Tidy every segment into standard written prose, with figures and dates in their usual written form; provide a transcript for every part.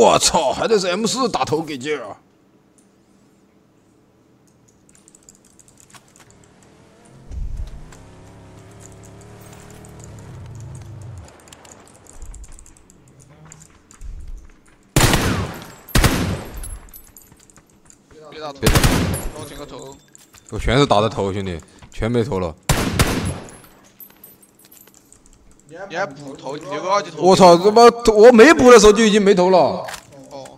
我操，还得是 M4打头给劲儿。 别打头，帮我点个头。 我全是打的头，兄弟，全没头了。 你还补头？你留个二级头。 我操！他妈，我没补的时候就已经没头了。 哦。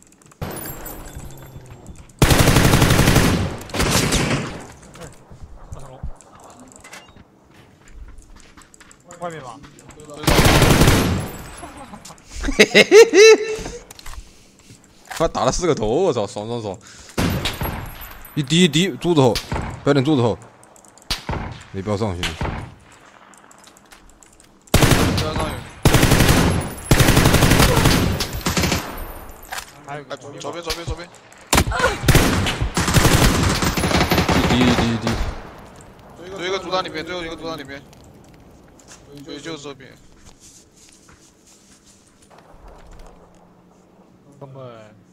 外面吧。 嘿嘿嘿嘿！他打了4个头，我操，爽爽爽！一滴，柱子后，标点柱子后，没标上，兄弟。 还有个左边。 一滴。 最后一个主弹里面。对，就是这边。 哥们。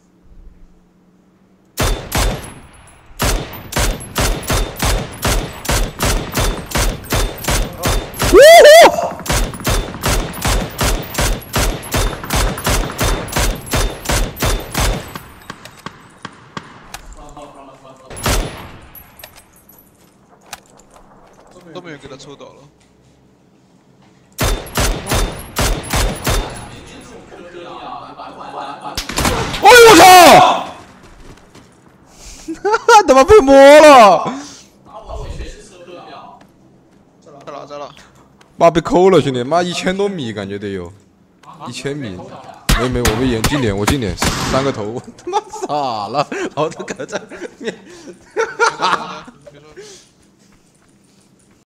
都没有给他抽到了。 哎呦我操！他妈被摸了！ 在了。 妈被抠了，兄弟！妈1000多米，感觉得有1000米。没，我被近点，我近点3个头，我他妈傻了，老子搁这面。